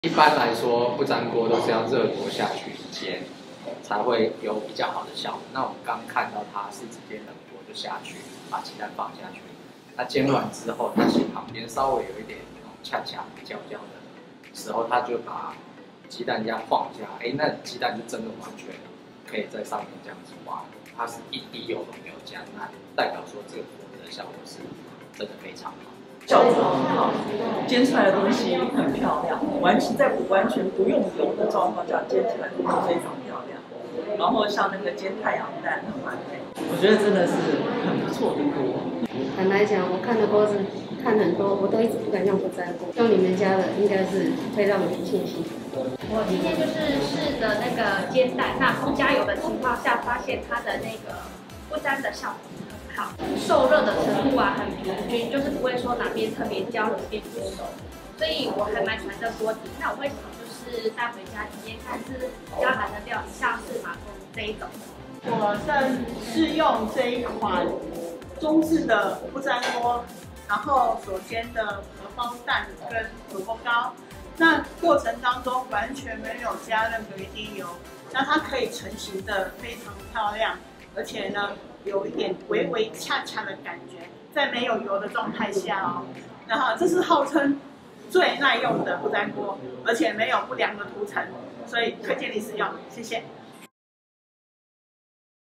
一般来说，不粘锅都是要热锅下去煎，才会有比较好的效果。那我们刚看到它是直接冷锅就下去，把鸡蛋放下去。那煎完之后，它是旁边稍微有一点那种恰恰焦焦的时候，它就把鸡蛋这样晃一下，那鸡蛋就真的完全可以在上面这样子滑，它是一滴油都没有加，那代表说这个锅的效果是真的非常好。 效果很好，煎出来的东西很漂亮，完全不用油的状况下煎起来都非常漂亮。然后像那个煎太阳蛋很完美，我觉得真的是很不错的锅。 坦白讲，我看的锅子看很多，我都一直不敢用不粘锅，用你们家的应该是会让你庆幸。 我今天就是试的那个煎蛋，那不加油的情况下，发现它的那个不粘的效果很好，受热的程度啊很平均，就是不会说哪边特别焦，哪边不熟，所以我还蛮喜欢这锅底。那我会想就是带回家体验看是比较难的料理，像是马蜂这一种。 我是用这一款中式的不粘锅，然后所煎的荷包蛋跟萝卜糕。那过程当中完全没有加任何一滴油，那它可以成型的非常漂亮，而且呢有一点微微恰恰的感觉，在没有油的状态下哦。然后这是号称最耐用的不粘锅，而且没有不良的涂层，所以推荐你使用，谢谢。